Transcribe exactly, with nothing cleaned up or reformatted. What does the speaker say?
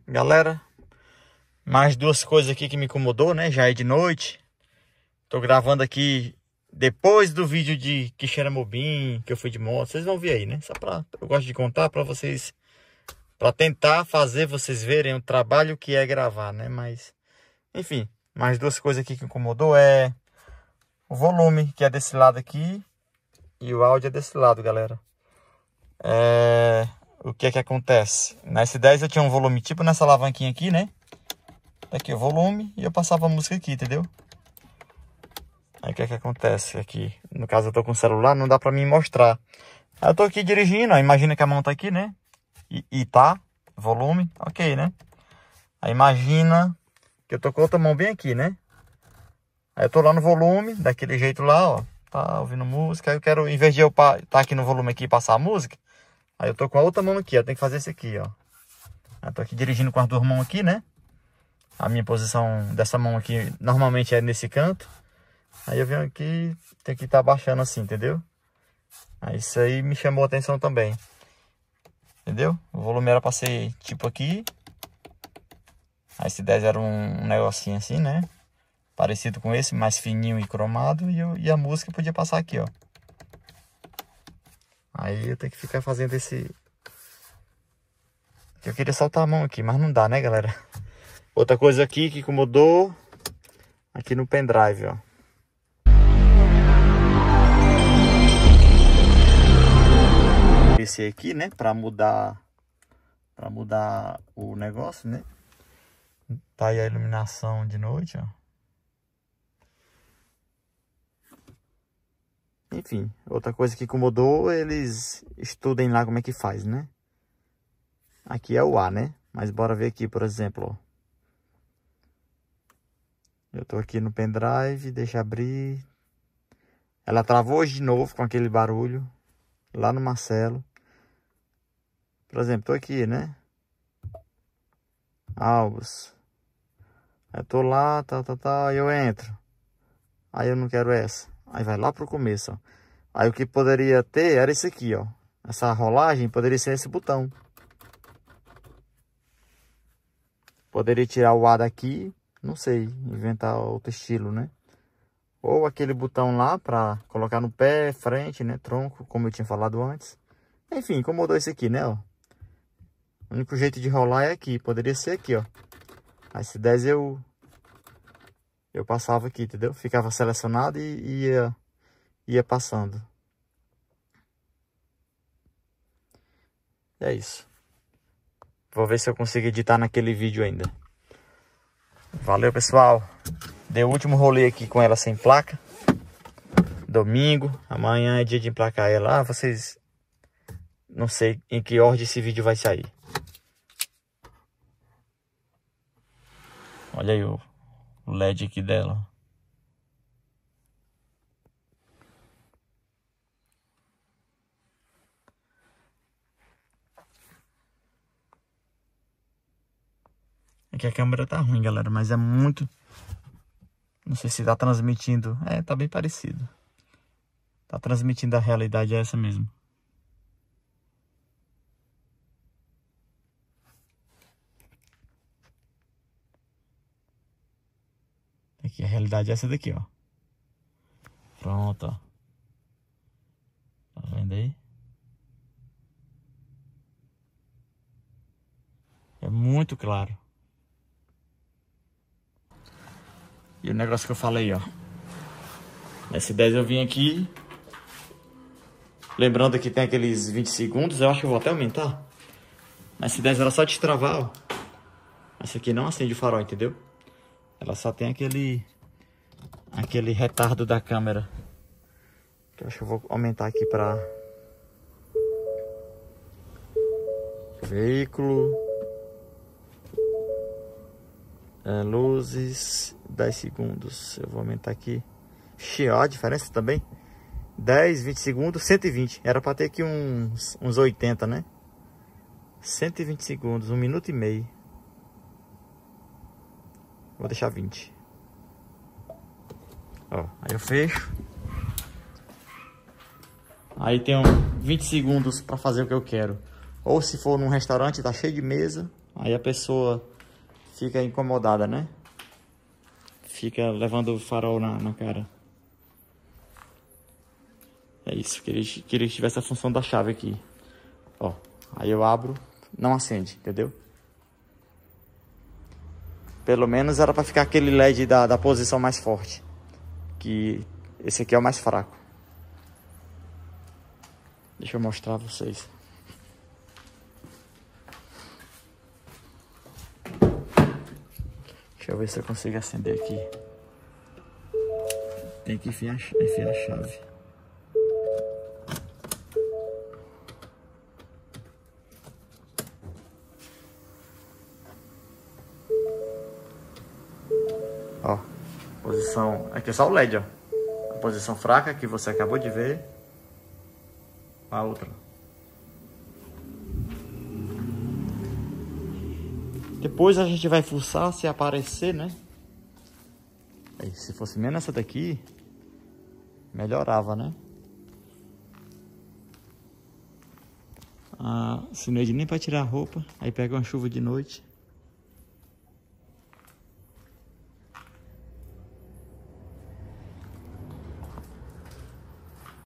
Galera, mais duas coisas aqui que me incomodou, né? Já é de noite. Tô gravando aqui depois do vídeo de Quixeramobim, que eu fui de moto. Vocês vão ver aí, né? Só pra... Eu gosto de contar pra vocês... Pra tentar fazer vocês verem o trabalho que é gravar, né? Mas... Enfim, mais duas coisas aqui que incomodou é... O volume, que é desse lado aqui. E o áudio é desse lado, galera. É... O que é que acontece? Na S dez eu tinha um volume tipo nessa alavanquinha aqui, né? Aqui o volume e eu passava a música aqui, entendeu? Aí o que é que acontece aqui? No caso eu tô com o celular, não dá pra mim mostrar. Aí eu tô aqui dirigindo, ó, imagina que a mão tá aqui, né? E, e tá, volume, ok, né? Aí imagina que eu tô com outra mão bem aqui, né? Aí eu tô lá no volume, daquele jeito lá, ó. Tá ouvindo música, aí eu quero, em vez de eu estar tá aqui no volume aqui e passar a música, aí eu tô com a outra mão aqui, ó. Tem que fazer isso aqui, ó. Eu tô aqui dirigindo com as duas mãos aqui, né? A minha posição dessa mão aqui normalmente é nesse canto. Aí eu venho aqui, tem que estar baixando assim, entendeu? Aí isso aí me chamou a atenção também. Entendeu? O volume era pra ser tipo aqui. Aí esse dez era um negocinho assim, né? Parecido com esse, mais fininho e cromado. E, eu, e a música podia passar aqui, ó. Aí eu tenho que ficar fazendo esse... Eu queria soltar a mão aqui, mas não dá, né, galera? Outra coisa aqui que incomodou... Aqui no pendrive, ó. Esse aqui, né? Pra mudar... Pra mudar o negócio, né? Tá aí a iluminação de noite, ó. Enfim, outra coisa que incomodou, eles estudem lá como é que faz, né? Aqui é o A, né? Mas bora ver aqui, por exemplo, ó. Eu tô aqui no pendrive, deixa abrir. Ela travou hoje de novo com aquele barulho. Lá no Marcelo. Por exemplo, tô aqui, né? Álbuns. Eu tô lá, tá, tá, tá, aí eu entro. Aí eu não quero essa. Aí vai lá pro começo, ó. Aí o que poderia ter era esse aqui, ó. Essa rolagem poderia ser esse botão. Poderia tirar o A daqui, não sei, inventar outro estilo, né? Ou aquele botão lá pra colocar no pé, frente, né? Tronco, como eu tinha falado antes. Enfim, incomodou esse aqui, né, ó. O único jeito de rolar é aqui, poderia ser aqui, ó. Aí se dez eu... Eu passava aqui, entendeu? Ficava selecionado e ia, ia passando. É isso. Vou ver se eu consigo editar naquele vídeo ainda. Valeu, pessoal. Dei o último rolê aqui com ela sem placa. Domingo. Amanhã é dia de emplacar ela. Ah, vocês... Não sei em que ordem esse vídeo vai sair. Olha aí o... O L E D aqui dela. Aqui a câmera tá ruim, galera, mas é muito... Não sei se tá transmitindo... É, tá bem parecido. Tá transmitindo a realidade, é essa mesmo. Aqui, a realidade é essa daqui, ó. Pronto, ó. Tá vendo aí? É muito claro. E o negócio que eu falei, ó. S dez eu vim aqui. Lembrando que tem aqueles vinte segundos. Eu acho que eu vou até aumentar. Na S dez era só destravar, ó. Essa aqui não acende o farol, entendeu? Ela só tem aquele... Aquele retardo da câmera. Que eu acho que eu vou aumentar aqui pra... Veículo... É, luzes... dez segundos. Eu vou aumentar aqui. Ixi, ó a diferença também. dez, vinte segundos, cento e vinte. Era pra ter aqui uns, uns oitenta, né? cento e vinte segundos, um minuto e meio. Vou deixar vinte. Ó, aí eu fecho. Aí tenho vinte segundos pra fazer o que eu quero. Ou se for num restaurante, tá cheio de mesa. Aí a pessoa fica incomodada, né? Fica levando o farol na, na cara. É isso, queria, queria que tivesse a função da chave aqui. Ó, aí eu abro, não acende, entendeu? Pelo menos era pra ficar aquele L E D da, da posição mais forte. Que esse aqui é o mais fraco. Deixa eu mostrar a vocês. Deixa eu ver se eu consigo acender aqui. Tem que enfiar, enfiar a chave. Ó, posição... Aqui é só o L E D, ó. A posição fraca que você acabou de ver. A outra. Depois a gente vai fuçar se aparecer, né? Aí, se fosse menos essa daqui, melhorava, né? Ah, se não é nem pra tirar a roupa, aí pega uma chuva de noite.